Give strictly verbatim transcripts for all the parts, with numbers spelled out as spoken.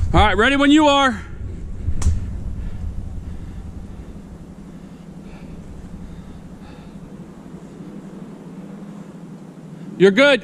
All right, ready when you are. You're good.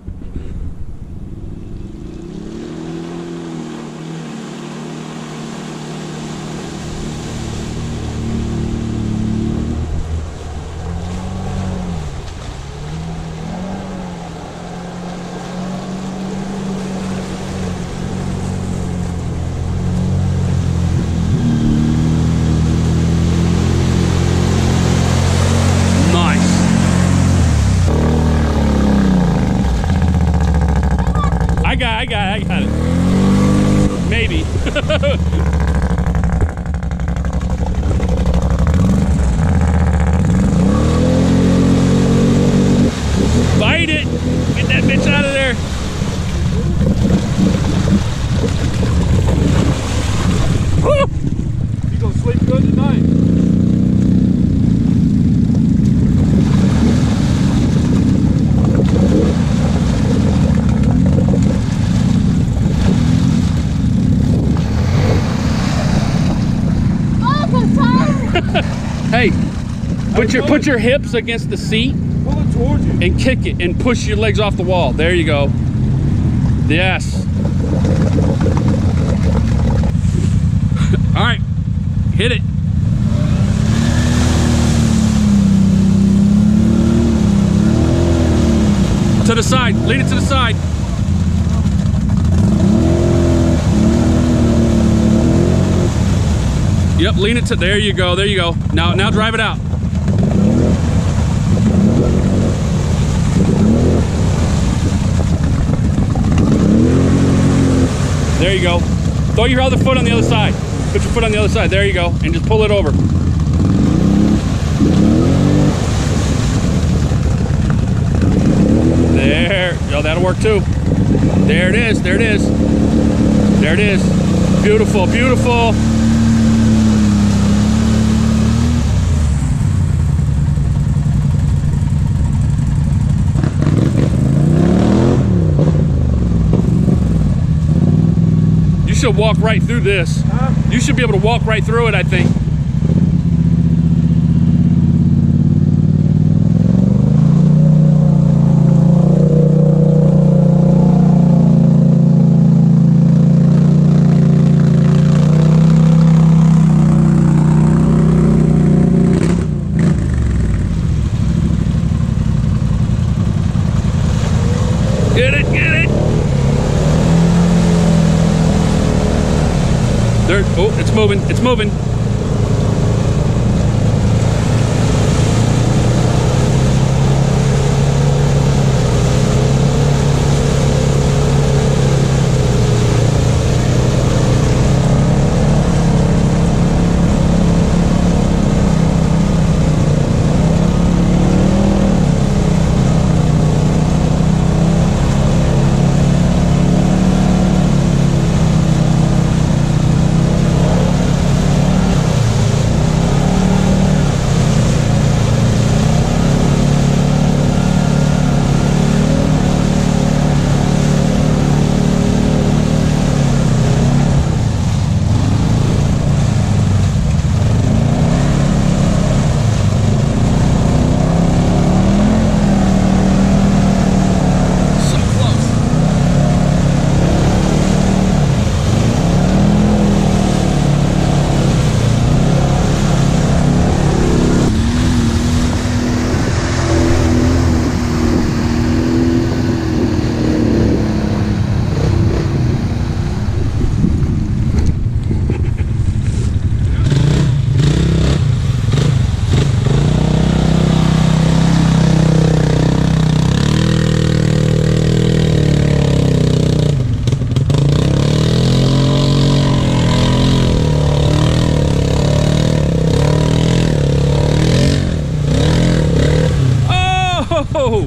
I got, I got, I got it. Maybe. Bite it. Get that bitch out of there. Woo! You gonna sleep good tonight? Hey, put your put your hips against the seat. Pull it towards you. And kick it and push your legs off the wall. There you go. Yes. All right, hit it. To the side, lean it to the side. Yep, lean it to, there you go, there you go. Now, now drive it out. There you go. Throw your other foot on the other side. Put your foot on the other side, there you go. And just pull it over. There, oh, that'll work too. There it is, there it is. There it is. Beautiful, beautiful. You should walk right through this. Huh? You should be able to walk right through it, I think. Get it, get it. There, oh, it's moving, it's moving. Oh!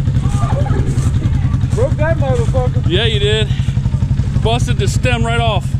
Broke that motherfucker. Yeah, you did. Busted the stem right off.